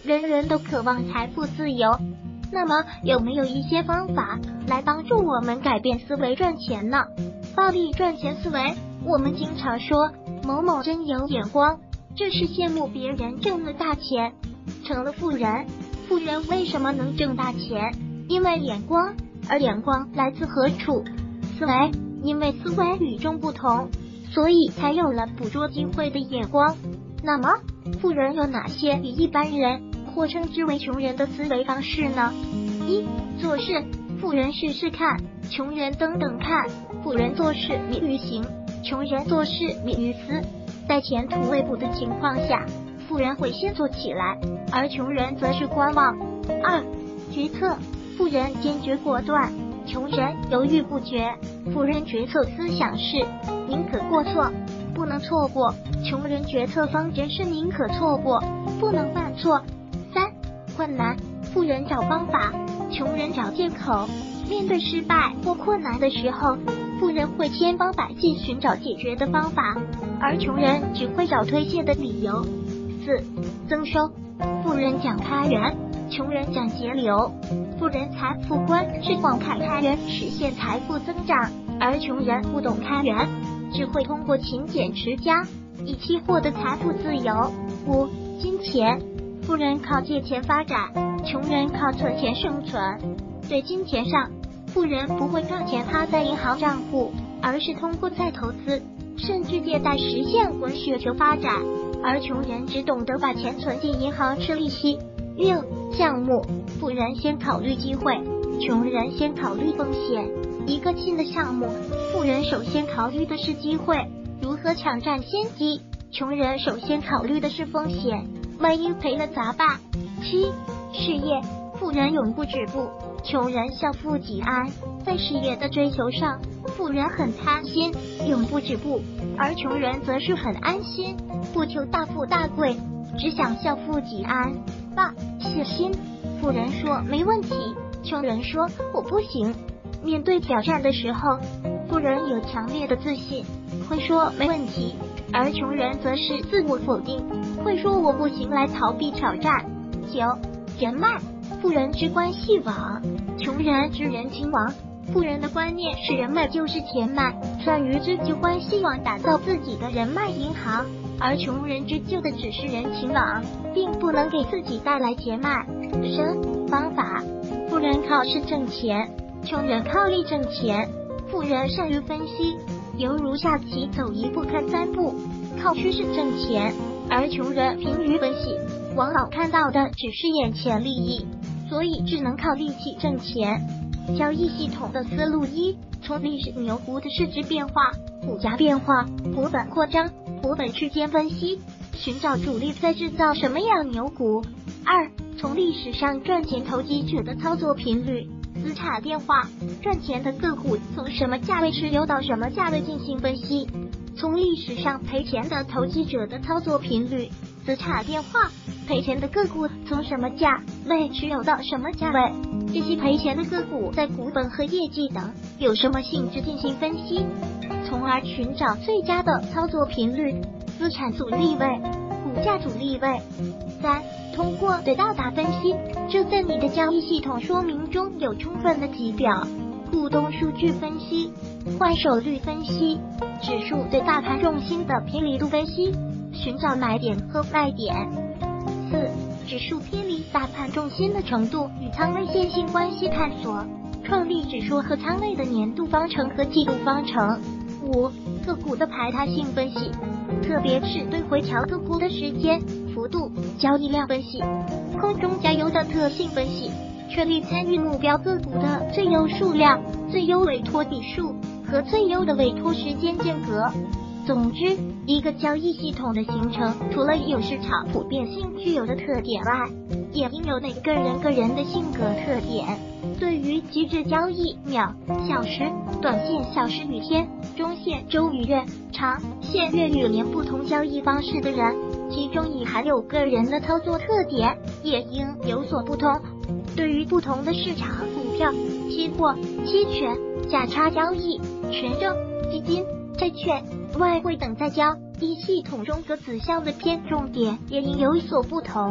人人都渴望财富自由，那么有没有一些方法来帮助我们改变思维赚钱呢？暴力赚钱思维，我们经常说某某真有眼光，这是羡慕别人挣了大钱，成了富人。富人为什么能挣大钱？因为眼光，而眼光来自何处？思维，因为思维与众不同，所以才有了捕捉机会的眼光。那么，富人有哪些与一般人或称之为穷人的思维方式呢？一、做事，富人试试看，穷人等等看。富人做事密于行，穷人做事密于思。在前途未卜的情况下，富人会先做起来，而穷人则是观望。二、决策，富人坚决果断，穷人犹豫不决。富人决策思想是宁可过错，不能错过，穷人决策方针是宁可错过，不能犯错。三、困难，富人找方法，穷人找借口。面对失败或困难的时候，富人会千方百计寻找解决的方法，而穷人只会找推卸的理由。四、增收，富人讲开源，穷人讲节流。富人财富观是广开开源实现财富增长，而穷人不懂开源，只会通过勤俭持家以期获得财富自由。五、金钱，富人靠借钱发展，穷人靠存钱生存。对金钱上，富人不会让钱趴在银行账户，而是通过再投资甚至借贷实现滚雪球发展，而穷人只懂得把钱存进银行吃利息。六、项目，富人先考虑机会，穷人先考虑风险。一个新的项目，富人首先考虑的是机会，如何抢占先机，穷人首先考虑的是风险，万一赔了咋办？七、事业，富人永不止步，穷人效富己安。在事业的追求上，富人很贪心，永不止步，而穷人则是很安心，不求大富大贵，只想效富己安。八、信心，富人说没问题，穷人说我不行。面对挑战的时候，富人有强烈的自信，会说没问题，而穷人则是自我否定，会说我不行来逃避挑战。九、人脉，富人之关系网，穷人之人情网。富人的观念是人脉就是钱脉，善于织就关系网，打造自己的人脉银行，而穷人织就的只是人情网，并不能给自己带来钱脉。十、方法，富人靠势挣钱，穷人靠力挣钱。富人善于分析，犹如下棋走一步看三步，靠趋势挣钱，而穷人疲于分析，往往看到的只是眼前利益，所以只能靠力气挣钱。交易系统的思路一，从历史牛股的市值变化、股价变化、股本扩张、股本区间分析，寻找主力在制造什么样牛股。二、从历史上赚钱投机者的操作频率、资产变化，赚钱的个股从什么价位持有到什么价位进行分析。从历史上赔钱的投机者的操作频率、资产变化，赔钱的个股从什么价位持有到什么价位，这些赔钱的个股在股本和业绩等有什么性质进行分析，从而寻找最佳的操作频率、资产阻力位、股价阻力位。三、通过对大打分析，这在你的交易系统说明中有充分的体表。互动数据分析、换手率分析、指数对大盘重心的偏离度分析，寻找买点和卖点。四、指数偏离大盘重心的程度与仓位线性关系探索，创立指数和仓位的年度方程和季度方程。五、个股的排他性分析，特别是对回调个股的时间、幅度、交易量分析，空中加油的特性分析，确立参与目标个股的最优数量、最优委托笔数和最优的委托时间间隔。总之，一个交易系统的形成，除了有市场普遍性具有的特点外，也应有每个人的性格特点。对于极致交易秒、小时、短线小时与天、中线周与月、长线月与年不同交易方式的人，其中已含有个人的操作特点，也应有所不同。对于不同的市场，股票、期货、期权、价差交易、权证、基金、债券、外汇等在交易系统中各子项的偏重点也应有所不同。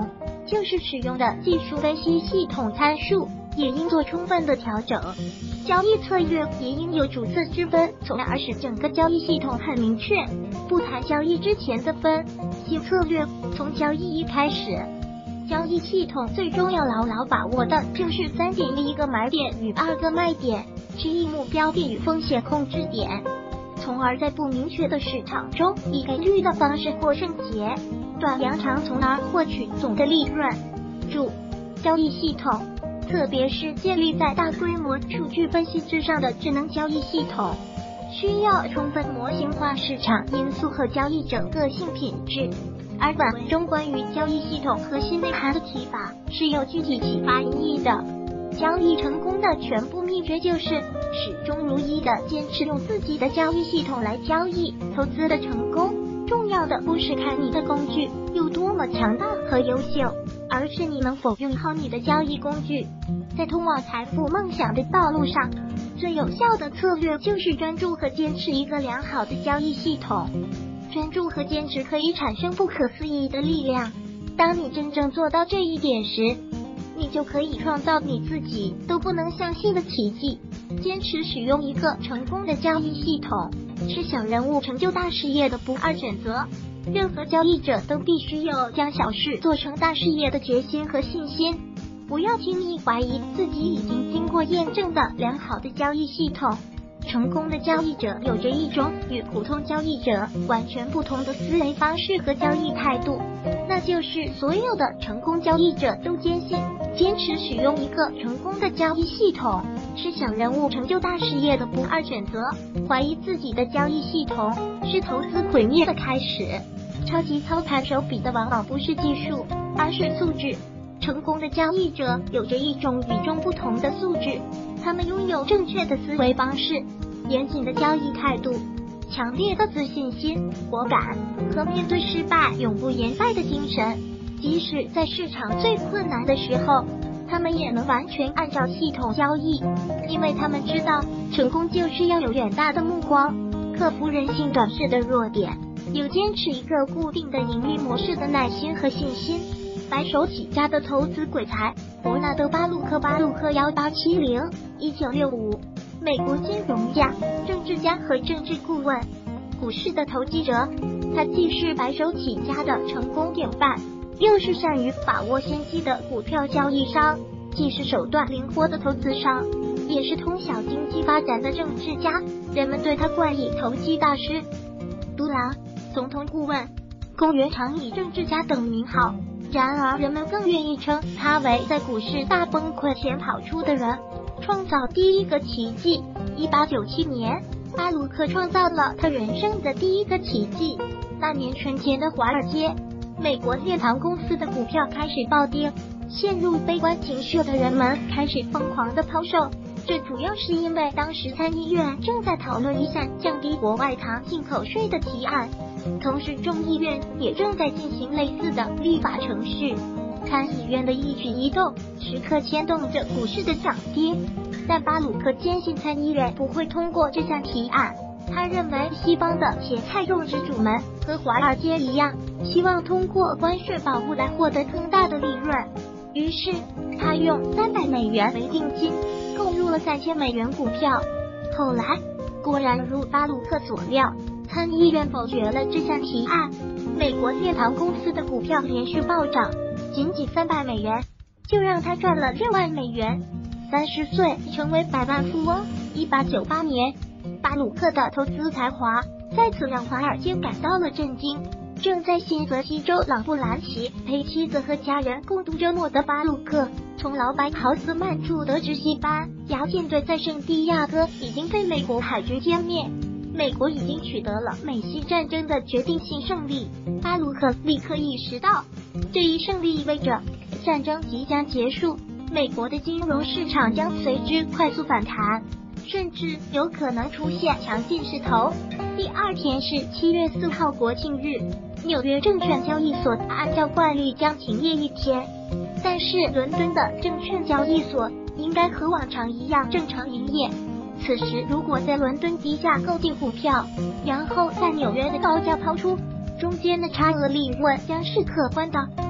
就是使用的技术分析系统参数也应做充分的调整，交易策略也应有主次之分，从而使整个交易系统很明确。不谈交易之前的分析策略，从交易一开始，交易系统最终要牢牢把握的就是3点：一个买点与2个卖点，之一目标点与风险控制点，从而在不明确的市场中以概率的方式获胜节，短扬长，从而获取总的利润。注：交易系统，特别是建立在大规模数据分析之上的智能交易系统，需要充分模型化市场因素和交易者个性品质。而本文中关于交易系统核心内涵的提法是有具体启发意义的。交易成功的全部秘诀就是始终如一的坚持用自己的交易系统来交易。投资的成功，重要的不是看你的工具有多么强大和优秀，而是你能否用好你的交易工具。在通往财富梦想的道路上，最有效的策略就是专注和坚持一个良好的交易系统。专注和坚持可以产生不可思议的力量。当你真正做到这一点时，你就可以创造你自己都不能相信的奇迹。坚持使用一个成功的交易系统，是小人物成就大事业的不二准则。任何交易者都必须有将小事做成大事业的决心和信心。不要轻易怀疑自己已经经过验证的良好的交易系统。成功的交易者有着一种与普通交易者完全不同的思维方式和交易态度，那就是所有的成功交易者都坚信，坚持使用一个成功的交易系统是小人物成就大事业的不二准则。怀疑自己的交易系统是投资毁灭的开始。超级操盘手比的往往不是技术，而是素质。成功的交易者有着一种与众不同的素质，他们拥有正确的思维方式、严谨的交易态度、强烈的自信心、果敢和面对失败永不言败的精神。即使在市场最困难的时候，他们也能完全按照系统交易，因为他们知道成功就是要有远大的目光，克服人性短视的弱点，有坚持一个固定的盈利模式的耐心和信心。白手起家的投资鬼才伯纳德·巴鲁克1870 1965，美国金融家、政治家和政治顾问，股市的投机者。他既是白手起家的成功典范，又是善于把握先机的股票交易商，既是手段灵活的投资商，也是通晓经济发展的政治家。人们对他冠以投机大师、独狼、总统顾问、公园常以政治家等名号。然而人们更愿意称他为在股市大崩溃前跑出的人，创造第一个奇迹。1897年，巴鲁克创造了他人生的第一个奇迹。那年春天的华尔街，美国炼糖公司的股票开始暴跌，陷入悲观情绪的人们开始疯狂的抛售。这主要是因为当时参议院正在讨论一项降低国外糖进口税的提案，同时众议院也正在进行类似的立法程序。参议院的一举一动时刻牵动着股市的涨跌，但巴鲁克坚信参议院不会通过这项提案。他认为西方的茄菜种植主们和华尔街一样，希望通过关税保护来获得更大的利润。于是他用$300为定金购入了$3000股票。后来果然如巴鲁克所料，参议院否决了这项提案，美国炼糖公司的股票连续暴涨，仅$300就让他赚了$6万。30岁成为百万富翁。1898年，巴鲁克的投资才华再次让华尔街感到了震惊。正在新泽西州朗布兰奇陪妻子和家人共度周末的巴鲁克，从老白豪斯曼处得知西班牙舰队在圣地亚哥已经被美国海军歼灭，美国已经取得了美西战争的决定性胜利。巴鲁克立刻意识到，这一胜利意味着战争即将结束，美国的金融市场将随之快速反弹，甚至有可能出现强劲势头。第二天是7月4号国庆日，纽约证券交易所按照惯例将停业一天，但是伦敦的证券交易所应该和往常一样正常营业。此时如果在伦敦低价购进股票，然后在纽约的高价抛出，中间的差额利润将是可观的。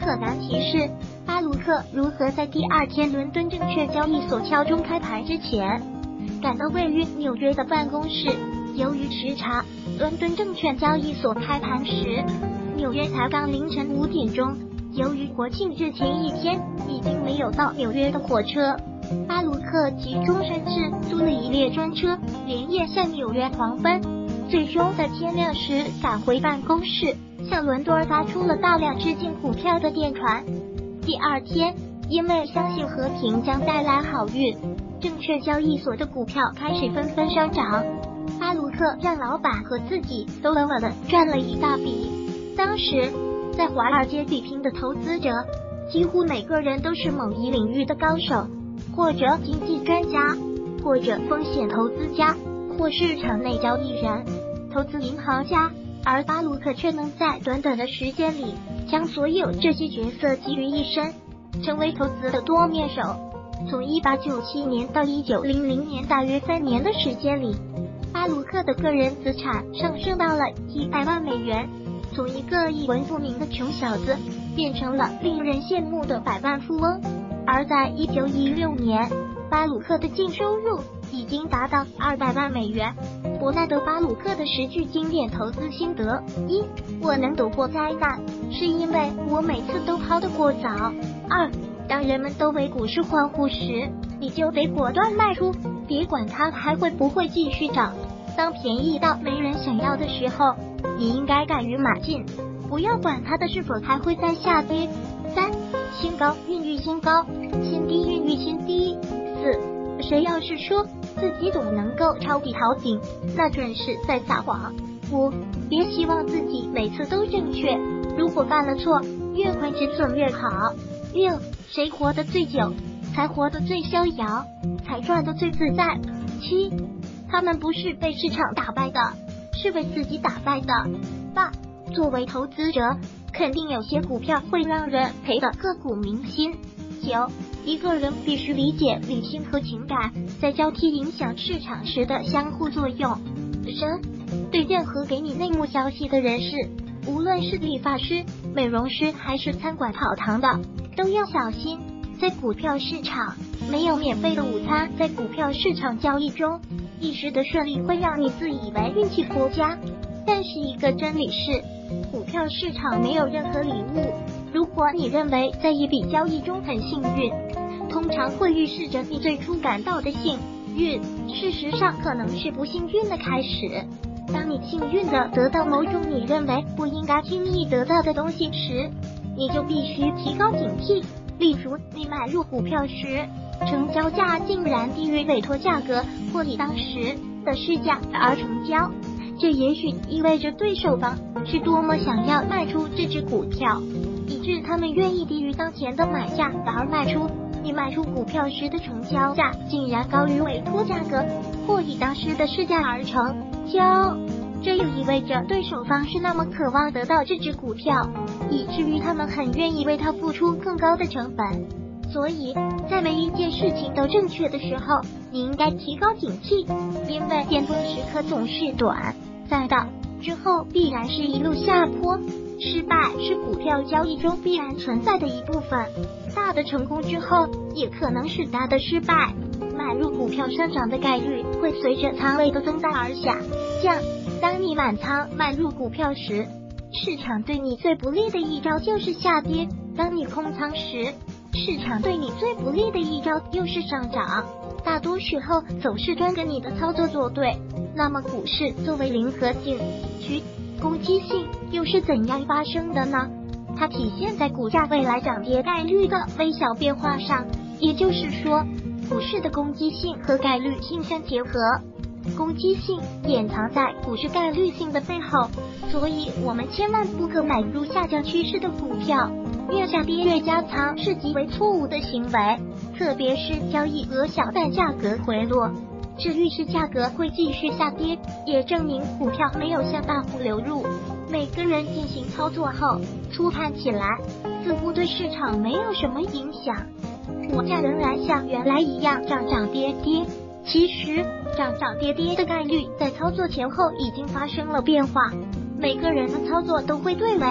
可难题是，巴卢克如何在第二天伦敦证券交易所敲钟开盘之前，赶到位于纽约的办公室。由于时差，伦敦证券交易所开盘时，纽约才刚凌晨5点钟。由于国庆日前一天已经没有到纽约的火车，巴卢克急中生智，租了一列专车，连夜向纽约狂奔，最终在天亮时赶回办公室，向伦敦发出了大量致敬股票的电传。第二天，因为相信和平将带来好运，证券交易所的股票开始纷纷上涨。巴卢克让老板和自己都稳稳地赚了一大笔。当时在华尔街比拼的投资者，几乎每个人都是某一领域的高手，或者经济专家，或者风险投资家，或市场内交易人、投资银行家。而巴卢克却能在短短的时间里将所有这些角色集于一身，成为投资的多面手。从1897年到1900年大约3年的时间里，巴卢克的个人资产上升到了100万美元，从一个一文不名的穷小子变成了令人羡慕的百万富翁。而在1916年，巴鲁克的净收入已经达到200万美元。伯纳德·巴鲁克的10句经典投资心得：一，我能躲过灾难，是因为我每次都抛得过早。2，当人们都为股市欢呼时，你就得果断卖出，别管它还会不会继续涨。当便宜到没人想要的时候，你应该敢于买进，不要管它的是否还会再下跌。3，新高孕育新高，新低孕育新低。4，谁要是说自己总能够抄底逃顶，那准是在撒谎。5，别希望自己每次都正确，如果犯了错，越快止损越好。6，谁活得最久，才活得最逍遥，才赚得最自在。7，他们不是被市场打败的，是被自己打败的。8，作为投资者，肯定有些股票会让人赔得刻骨铭心。9，一个人必须理解理性和情感在交替影响市场时的相互作用。10，对任何给你内幕消息的人士，无论是理发师、美容师还是餐馆跑堂的，都要小心。在股票市场，没有免费的午餐。在股票市场交易中，一时的顺利会让你自以为运气颇佳，但是一个真理是，股票市场没有任何礼物。如果你认为在一笔交易中很幸运，通常会预示着你最初感到的幸运，事实上可能是不幸运的开始。当你幸运地得到某种你认为不应该轻易得到的东西时，你就必须提高警惕。例如，你买入股票时，成交价竟然低于委托价格或以当时的市价而成交，这也许意味着对手方是多么想要卖出这只股票，以致他们愿意低于当前的买价而卖出。你卖出股票时的成交价竟然高于委托价格或以当时的市价而成交，这又意味着对手方是那么渴望得到这只股票，以至于他们很愿意为它付出更高的成本。所以在每一件事情都正确的时候，你应该提高警惕，因为巅峰时刻总是短暂的，之后必然是一路下坡。失败是股票交易中必然存在的一部分，大的成功之后也可能是大的失败。买入股票上涨的概率会随着仓位的增大而下降。当你满仓买入股票时，市场对你最不利的一招就是下跌；当你空仓时，市场对你最不利的一招又是上涨。大多时候走势端跟你的操作作对。那么股市作为零和景区，攻击性又是怎样发生的呢？它体现在股价未来涨跌概率的微小变化上，也就是说，股市的攻击性和概率性相结合，攻击性掩藏在股市概率性的背后，所以我们千万不可买入下降趋势的股票，越下跌越加仓是极为错误的行为，特别是交易额小但价格回落，这预示价格会继续下跌，也证明股票没有向大户流入。每个人进行操作后，初看起来似乎对市场没有什么影响，股价仍然像原来一样涨涨跌跌。其实涨涨跌跌的概率在操作前后已经发生了变化，每个人的操作都会对垒，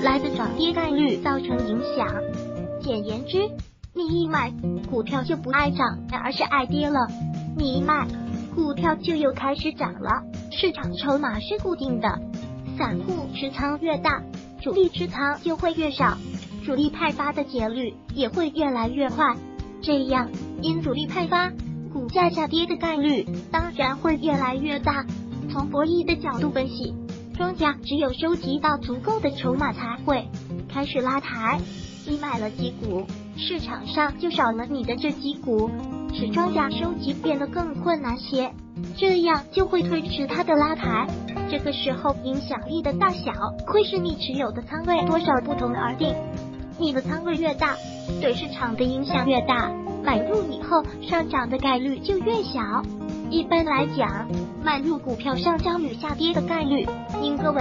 来的涨跌概率造成影响。简言之，你一买股票就不爱涨，而是爱跌了；你一卖股票就又开始涨了。市场筹码是固定的，散户持仓越大，主力持仓就会越少，主力派发的节律也会越来越快。这样，因主力派发，股价下跌的概率当然会越来越大。从博弈的角度分析，庄家只有收集到足够的筹码才会开始拉抬。你买了几股，市场上就少了你的这几股，使庄家收集变得更困难些，这样就会推迟它的拉抬。这个时候影响力的大小会是你持有的仓位多少不同而定，你的仓位越大，对市场的影响越大，买入以后上涨的概率就越小。一般来讲，买入股票上涨与下跌的概率应该为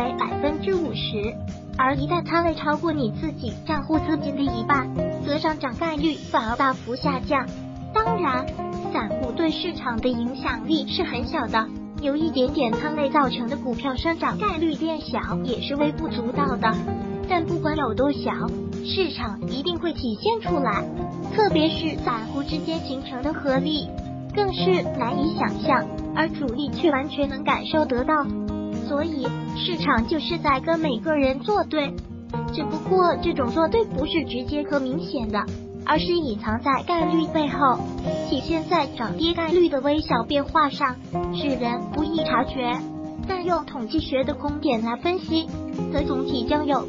50%，而一旦仓位超过你自己账户资金的一半，则上涨概率反而大幅下降。当然，散户对市场的影响力是很小的，有一点点仓位造成的股票上涨概率变小也是微不足道的。但不管有多小，市场一定会体现出来，特别是散户之间形成的合力，更是难以想象，而主力却完全能感受得到。所以市场就是在跟每个人作对，只不过这种作对不是直接和明显的，而是隐藏在概率背后，体现在涨跌概率的微小变化上，使人不易察觉。但用统计学的公点来分析，则总体将有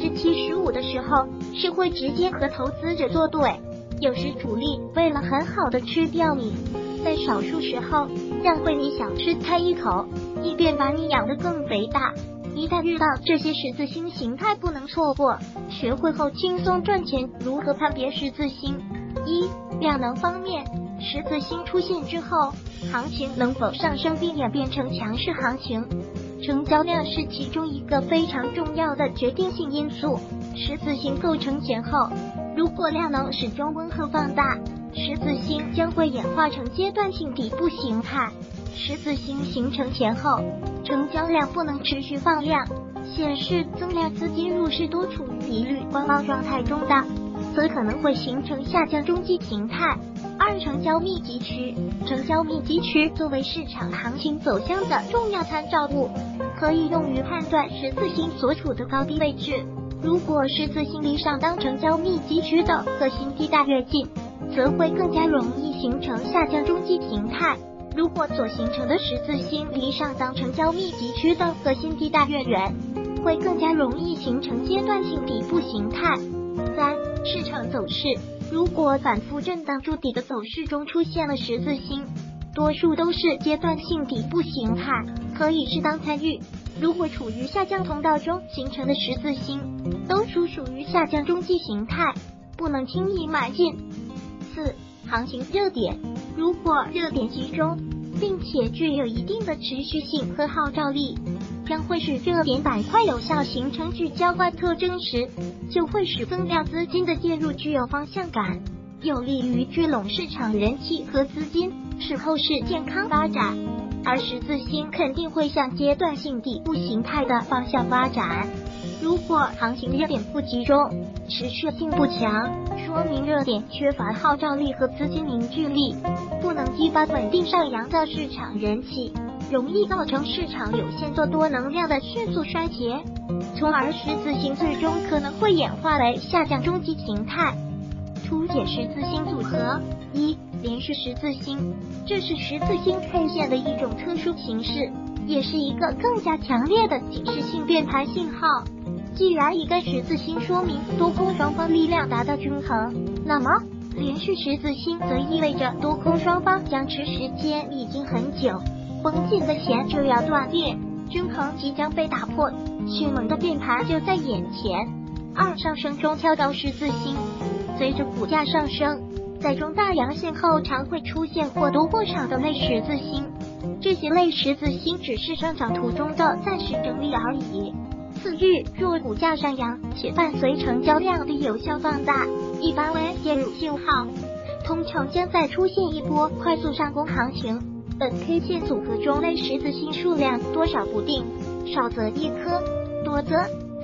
75%的时候是会直接和投资者作对。有时主力为了很好的吃掉你，在少数时候让会你想吃它一口，以便把你养得更肥大。一旦遇到这些十字星形态不能错过，学会后轻松赚钱。如何判别十字星？一、量能方面，十字星出现之后，行情能否上升并演变成强势行情，成交量是其中一个非常重要的决定性因素。十字星构成前后，如果量能始终温和放大，十字星将会演化成阶段性底部形态。十字星形成前后，成交量不能持续放量，显示增量资金入市多处于一律观望状态中的，则可能会形成下降中继形态。二、成交密集区。成交密集区作为市场行情走向的重要参照物，可以用于判断十字星所处的高低位置。如果十字星离上当成交密集区的核心地带越近，则会更加容易形成下降中继形态。如果所形成的十字星离上当成交密集区的核心地带越远，会更加容易形成阶段性底部形态。三、市场走势。如果反复震荡筑底的走势中出现了十字星，多数都是阶段性底部形态，可以适当参与。如果处于下降通道中形成的十字星，都属于下降中继形态，不能轻易买进。四、行情热点。如果热点集中，并且具有一定的持续性和号召力，将会使热点板块有效形成聚焦化特征时，就会使增量资金的介入具有方向感，有利于聚拢市场人气和资金，使后市健康发展。而十字星肯定会向阶段性底部形态的方向发展。如果行情热点不集中，持续性不强，说明热点缺乏号召力和资金凝聚力，不能激发稳定上扬的市场人气，容易造成市场有限做多能量的迅速衰竭，从而十字星最终可能会演化为下降中继形态。图解十字星组合。一、连续十字星，这是十字星 K 线的一种特殊形式，也是一个更加强烈的警示性变盘信号。既然一根十字星说明多空双方力量达到均衡，那么连续十字星则意味着多空双方僵持时间已经很久，绷紧的弦就要断裂，均衡即将被打破，迅猛的变盘就在眼前。二、上升中跳高十字星，随着股价上升，在中大阳线后常会出现或多或少的类十字星，这些类十字星只是上涨途中的暂时整理而已。次日，若股价上扬且伴随成交量的有效放大，一般为介入信号，通常将再出现一波快速上攻行情。本 K 线组合中类十字星数量多少不定，少则1颗，多则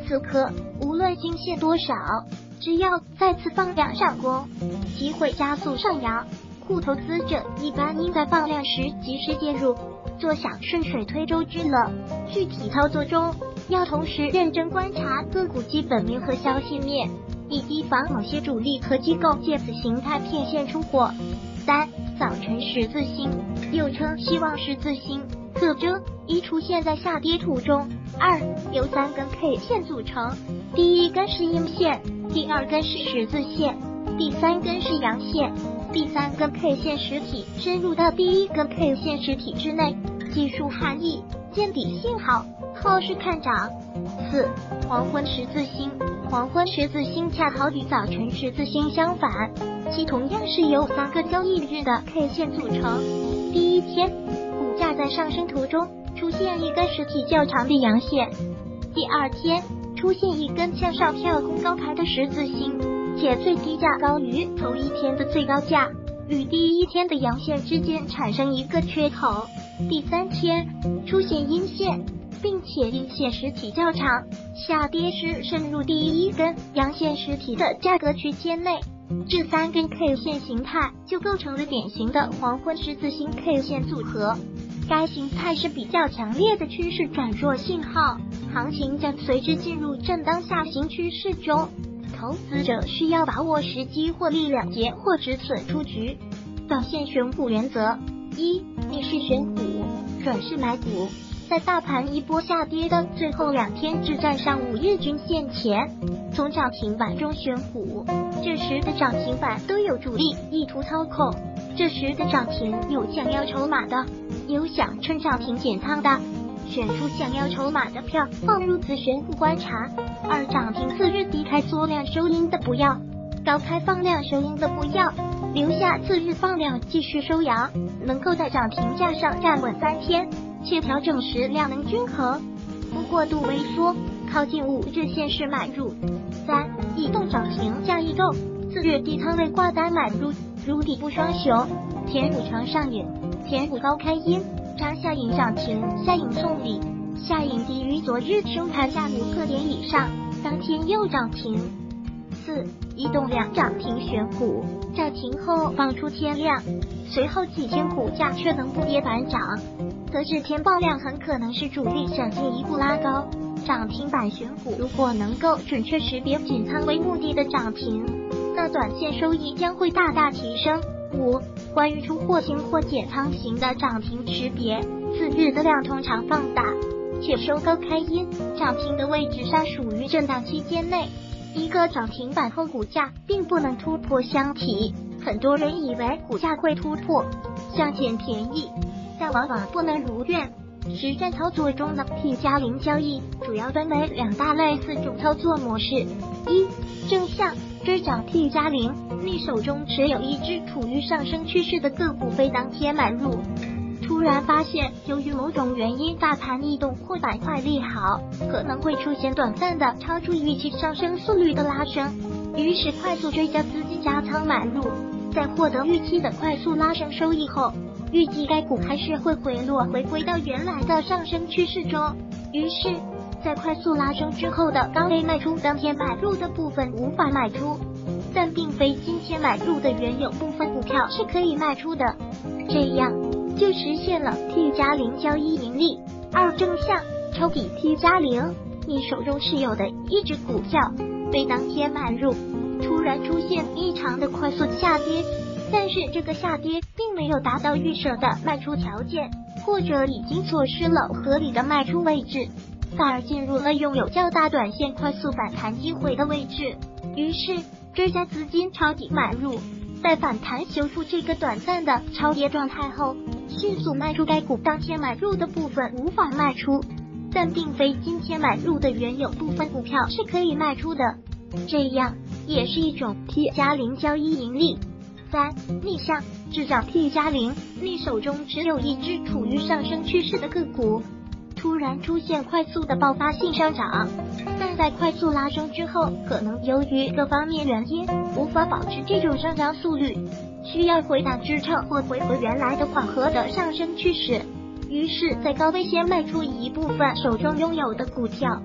此刻无论新线多少，只要再次放量上攻，即会加速上扬。库投资者一般应在放量时及时介入，坐享顺水推舟之乐。具体操作中，要同时认真观察个股基本面和消息面，以提防某些主力和机构借此形态骗线出货。3. 早晨十字星，又称希望十字星，特征：一、出现在下跌途中；2. 由3根 K 线组成，第一根是阴线，第二根是十字线，第三根是阳线。第三根 K 线实体深入到第一根 K 线实体之内，技术含义：见底信号，后市看涨。4. 黄昏十字星，黄昏十字星恰好与早晨十字星相反，其同样是由3个交易日的 K 线组成。第一天，股价在上升途中出现一根实体较长的阳线；第二天，出现一根向上跳空高开的十字星，且最低价高于头一天的最高价，与第一天的阳线之间产生一个缺口。第三天出现阴线，并且阴线实体较长，下跌时深入第一根阳线实体的价格区间内，这3根 K 线形态就构成了典型的黄昏十字星 K 线组合。该形态是比较强烈的趋势转弱信号，行情将随之进入震荡下行趋势中。投资者需要把握时机，获利了结或止损出局。短线选股原则： 1. 逆势选股，转势买股。在大盘一波下跌的最后2天至站上5日均线前，从涨停板中选股，这时的涨停板都有主力意图操控，这时的涨停有想要筹码的，有想趁涨停减仓的，选出想要筹码的票放入此选股观察。2. 涨停次日低开缩量收阴的不要，高开放量收阴的不要，留下次日放量继续收阳，能够在涨停价上站稳3天，且调整时量能均衡，不过度萎缩，靠近5日线时买入。3. 异动涨停加异动，次日低仓位挂单买入，如底部双雄，前股长上影，前股高开阴，长下影涨停，下影送礼，下影低于昨日收盘价5个点以上，当天又涨停。4. 异动量涨停选股，涨停后放出天量，随后几天股价却能不跌反涨，则指天爆量很可能是主力想进一步拉高。涨停板选股如果能够准确识别减仓为目的的涨停，那短线收益将会大大提升。5. 关于出货型或减仓型的涨停识别，次日的量通常放大，且收高开阴，涨停的位置上属于震荡期间内。一个涨停板后股价并不能突破箱体，很多人以为股价会突破想捡便宜，但往往不能如愿。实战操作中的 T+0 交易主要分为2大类4种操作模式。1. 正向追涨 T+0， 你手中持有一只处于上升趋势的个股，非当天买入，突然发现由于某种原因大盘异动或板块利好，可能会出现短暂的超出预期上升速率的拉升，于是快速追加资金加仓买入，在获得预期的快速拉升收益后，预计该股还是会回落回归到原来的上升趋势中，于是在快速拉升之后的高位卖出，当天买入的部分无法卖出，但并非今天买入的原有部分股票是可以卖出的，这样就实现了 T+0 交易盈利。2. 正向抄底 T+0， 你手中持有的一只股票非当天买入，突然出现异常的快速下跌，但是这个下跌并没有达到预设的卖出条件，或者已经错失了合理的卖出位置，反而进入了拥有较大短线快速反弹机会的位置，于是追加资金抄底买入，在反弹修复这个短暂的超跌状态后，迅速卖出该股当天买入的部分无法卖出，但并非今天买入的原有部分股票是可以卖出的，这样也是一种 T+0 交易盈利。3. 逆向滞涨 T+0， 你手中持有一只处于上升趋势的个股，突然出现快速的爆发性上涨，但在快速拉升之后，可能由于各方面原因无法保持这种上涨速率，需要回档支撑或回归原来的缓和的上升趋势，于是在高位先卖出一部分手中拥有的股票，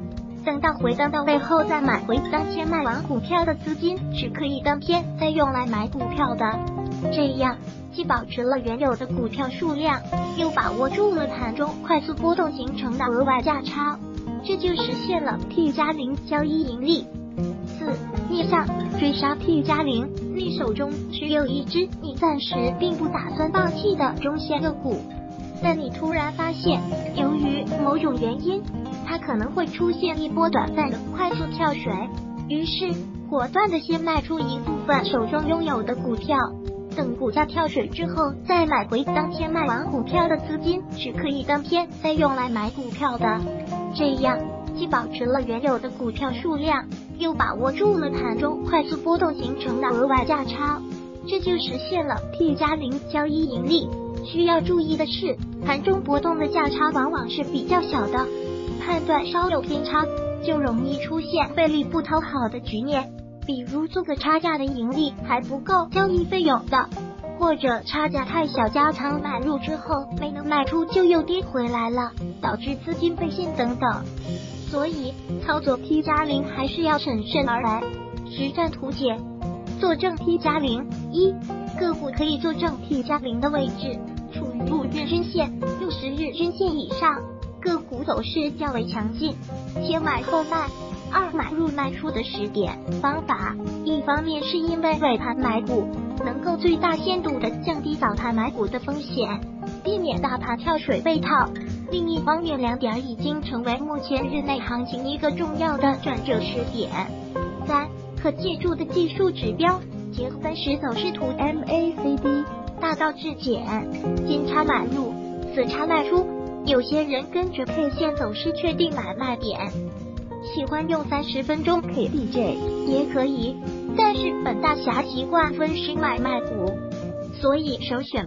等到回档到位后再买回当天卖完股票的资金，是可以当天再用来买股票的。这样既保持了原有的股票数量，又把握住了盘中快速波动形成的额外价差，这就实现了 T+0 交易盈利。4. 逆向追杀 T+0， 你手中持有一只你暂时并不打算放弃的中线个股，但你突然发现，由于某种原因，它可能会出现一波短暂的快速跳水，于是果断的先卖出一部分手中拥有的股票，等股价跳水之后再买回当天卖完股票的资金，是可以当天再用来买股票的。这样既保持了原有的股票数量，又把握住了盘中快速波动形成的额外价差，这就实现了 T+0 交易盈利。需要注意的是，盘中波动的价差往往是比较小的，判断稍有偏差，就容易出现费力不讨好的局面，比如做个差价的盈利还不够交易费用的，或者差价太小加仓买入之后没能卖出就又跌回来了，导致资金被陷等等。所以操作 T+0 还是要审慎而来。实战图解，作证 T+0。1. 个股可以作证 T+0 的位置处于5日均线、60日均线以上，个股走势较为强劲，先买后卖。2. 买入卖出的时点方法，一方面是因为尾盘买股能够最大限度的降低早盘买股的风险，避免大盘跳水被套，另一方面两点已经成为目前日内行情一个重要的转折时点。3. 可借助的技术指标，结合分时走势图 MACD， 大道至简，金叉买入，死叉卖出。有些人跟着 K 线走势确定买卖点，喜欢用30分钟 KDJ 也可以，但是本大侠习惯分时买卖股，所以首选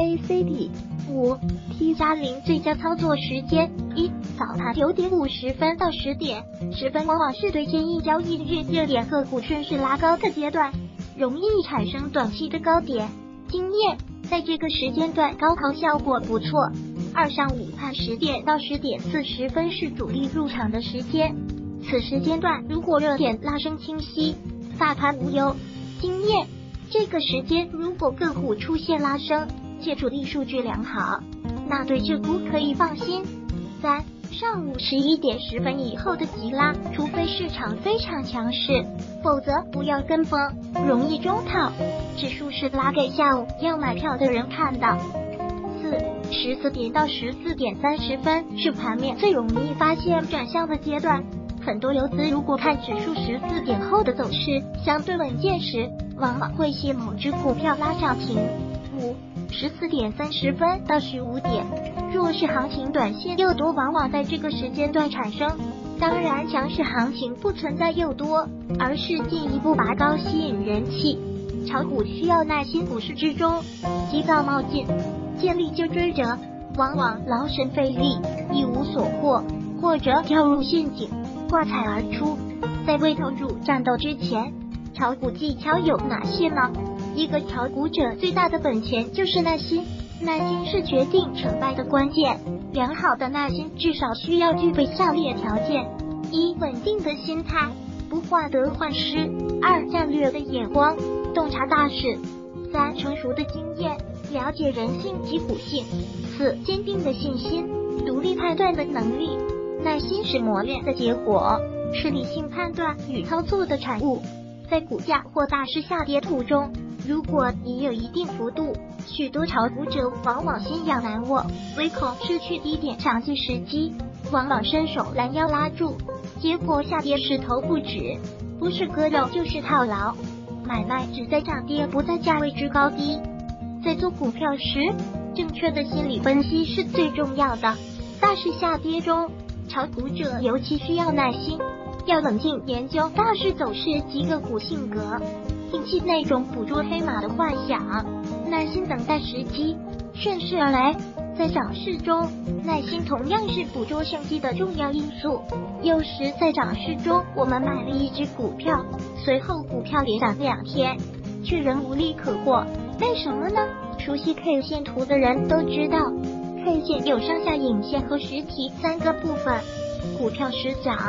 MACD。5. T+0 最佳操作时间：1. 早盘9点50分到10点10分，往往是对建议交易日热点个股顺势拉高的阶段，容易产生短期的高点。经验，在这个时间段高抛效果不错。2. 上午盘10点到10点40分是主力入场的时间，此时间段如果热点拉升清晰，大盘无忧。经验，这个时间如果个股出现拉升且主力数据良好，那对这股可以放心。3. 上午11点10分以后的急拉，除非市场非常强势，否则不要跟风，容易中套。指数是拉给下午要买票的人看的。4. 14点到14点30分是盘面最容易发现转向的阶段，很多游资如果看指数14点后的走势相对稳健时，往往会吸某只股票拉涨停。5. 14点30分到15点，若是行情短线诱多，往往在这个时间段产生。当然，强势行情不存在诱多，而是进一步拔高吸引人气。炒股需要耐心，股市之中急躁冒进，见利就追着，往往劳神费力，一无所获，或者跳入陷阱，挂彩而出。在未投入战斗之前，炒股技巧有哪些呢？一个炒股者最大的本钱就是耐心，耐心是决定成败的关键。良好的耐心至少需要具备下列条件： 1. 稳定的心态，不患得患失； 2. 战略的眼光，洞察大势； 3. 成熟的经验，了解人性及股性； 4. 坚定的信心，独立判断的能力。耐心是磨练的结果，是理性判断与操作的产物。在股价或大势下跌途中，如果你有一定幅度，许多炒股者往往心痒难握，唯恐失去低点抢进时机，往往伸手拦腰拉住，结果下跌势头不止，不是割肉就是套牢。买卖只在涨跌，不在价位之高低。在做股票时，正确的心理分析是最重要的。大势下跌中，炒股者尤其需要耐心，要冷静研究大势走势及个股性格，摒弃那种捕捉黑马的幻想，耐心等待时机，顺势而来。在涨势中，耐心同样是捕捉胜机的重要因素。有时在涨势中，我们买了一只股票，随后股票连涨2天，却仍无利可获，为什么呢？熟悉 K 线图的人都知道， K 线有上下影线和实体3个部分，股票时涨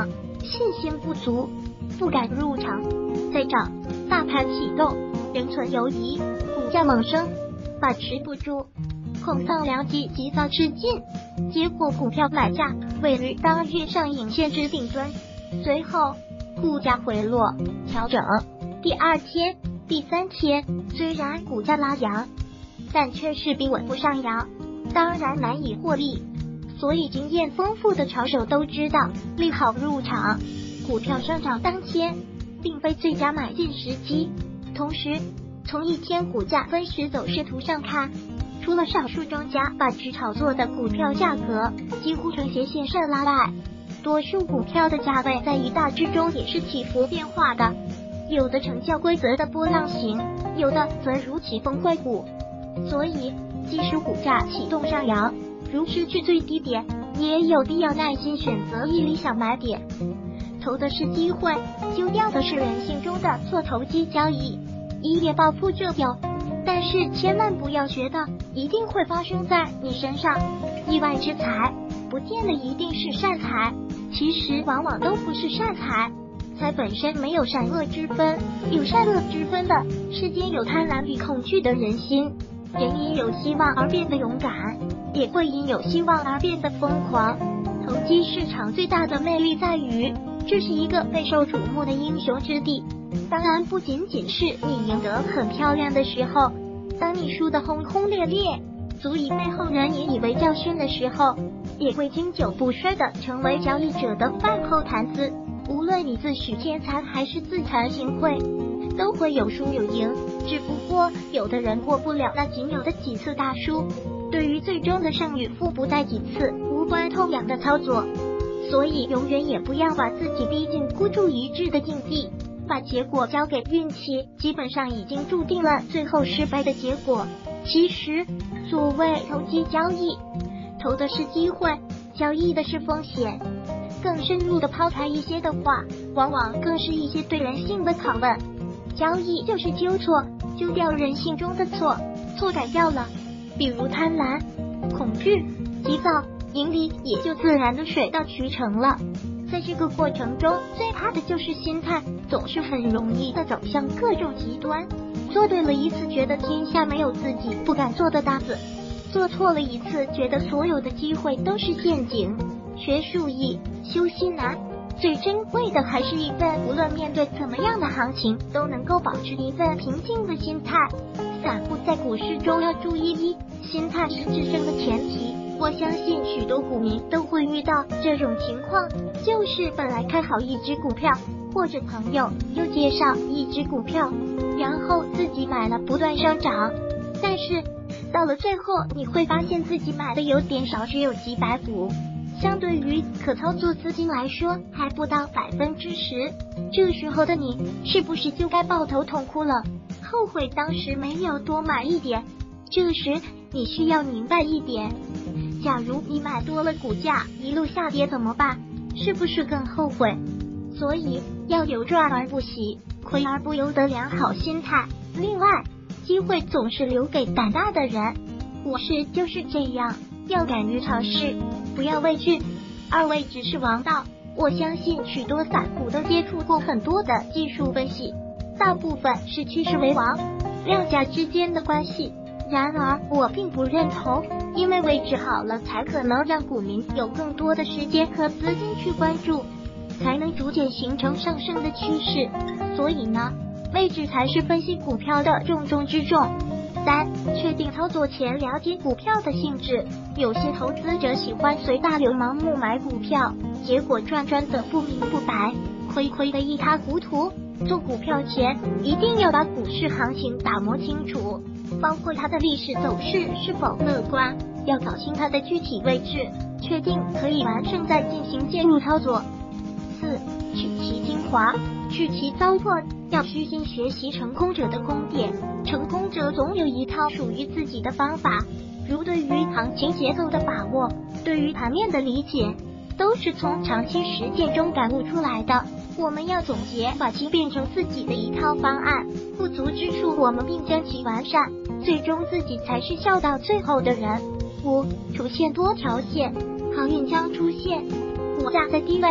信心不足，不敢入场。再涨，大盘启动，仍存犹疑，股价猛升，把持不住，恐丧良机，急躁吃进，结果股票买价位于当日上影线之顶端，随后股价回落调整。第二天、第三天，虽然股价拉扬，但却势必稳不上扬，当然难以获利。所以经验丰富的潮手都知道，利好入场。股票上涨当天并非最佳买进时机。同时，从一天股价分时走势图上看，除了少数庄家把持炒作的股票价格几乎呈斜线上拉外，多数股票的价位在一大致中也是起伏变化的，有的呈较规则的波浪形，有的则如起风怪谷。所以，即使股价启动上扬，如失去最低点，也有必要耐心选择一理想买点。投的是机会，丢掉的是人性中的做投机交易。一夜暴富就有，但是千万不要觉得一定会发生在你身上。意外之财不见得一定是善财，其实往往都不是善财。财本身没有善恶之分，有善恶之分的世间有贪婪与恐惧的人心。人因有希望而变得勇敢，也会因有希望而变得疯狂。投机市场最大的魅力在于，这是一个备受瞩目的英雄之地。当然不仅仅是你赢得很漂亮的时候，当你输得轰轰烈烈，足以被后人引以为教训的时候，也会经久不衰的成为交易者的饭后谈资。无论你自诩天才还是自惭形秽，都会有输有赢，只不过有的人过不了那仅有的几次大输。对于最终的胜与负不在几次无关痛痒的操作，所以永远也不要把自己逼进孤注一掷的境地，把结果交给运气，基本上已经注定了最后失败的结果。其实所谓投机交易，投的是机会，交易的是风险。更深入的抛开一些的话，往往更是一些对人性的拷问。交易就是纠错，纠掉人性中的错，错改掉了，比如贪婪、恐惧、急躁，盈利也就自然的水到渠成了。在这个过程中，最怕的就是心态，总是很容易的走向各种极端。做对了一次，觉得天下没有自己不敢做的大事；做错了一次，觉得所有的机会都是陷阱。学术易，修心难，最珍贵的还是一份无论面对怎么样的行情都能够保持一份平静的心态。散户在股市中要注意心态是制胜的前提。我相信许多股民都会遇到这种情况，就是本来看好一只股票，或者朋友又介绍一只股票，然后自己买了不断上涨，但是到了最后你会发现自己买的有点少，只有几百股，相对于可操作资金来说还不到10%。这时候的你是不是就该抱头痛哭了，后悔当时没有多买一点？这时你需要明白一点，假如你买多了，股价一路下跌怎么办？是不是更后悔？所以要有赚而不喜，亏而不忧的良好心态。另外，机会总是留给胆大的人，股市就是这样，要敢于尝试，不要畏惧。二位只是王道，我相信许多散户都接触过很多的技术分析，大部分是趋势为王，量价之间的关系。然而我并不认同，因为位置好了才可能让股民有更多的时间和资金去关注，才能逐渐形成上升的趋势。所以呢，位置才是分析股票的重中之重。3. 确定操作前了解股票的性质。有些投资者喜欢随大流盲目买股票，结果赚得不明不白，亏得一塌糊涂。做股票前一定要把股市行情打磨清楚，包括它的历史走势是否乐观，要搞清它的具体位置，确定可以完胜再进行介入操作。4. 取其精华，去其糟粕。要虚心学习成功者的宫殿，成功者总有一套属于自己的方法，如对于行情节奏的把握，对于盘面的理解，都是从长期实践中感悟出来的。我们要总结，把其变成自己的一套方案，不足之处我们并将其完善，最终自己才是笑到最后的人。5. 出现多条线，好运将出现。股价在低位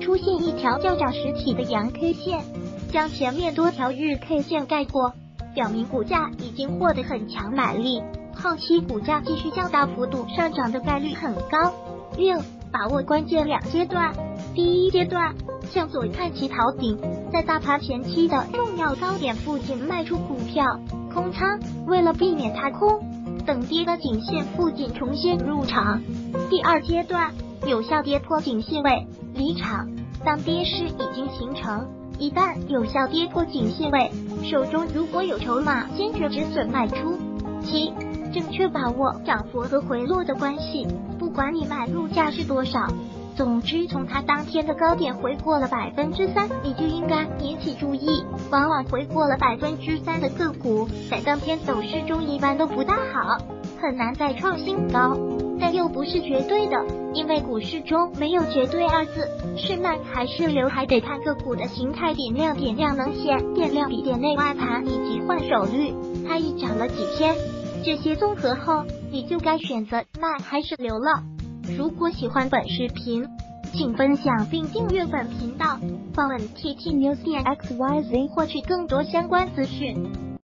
出现一条较早实体的阳 K 线，将前面多条日 K 线盖过，表明股价已经获得很强买力，后期股价继续较大幅度上涨的概率很高。6. 把握关键2阶段。第一阶段，向左看齐逃顶，在大盘前期的重要高点附近卖出股票，空仓，为了避免踏空，等跌的颈线附近重新入场。第二阶段，有效跌破颈线位，离场。当跌势已经形成，一旦有效跌破颈线位，手中如果有筹码，坚决止损卖出。7. 正确把握涨幅和回落的关系，不管你买入价是多少，总之从它当天的高点回过了3%，你就应该引起注意。往往回过了3%的个股，在当天走势中一般都不大好，很难再创新高，但又不是绝对的，因为股市中没有绝对2字，是卖还是留还得看个股的形态，点亮能线，点亮比点内外盘以及换手率，它一涨了几天，这些综合后，你就该选择卖还是留了。如果喜欢本视频，请分享并订阅本频道，访问 TT News 点 XYZ 获取更多相关资讯。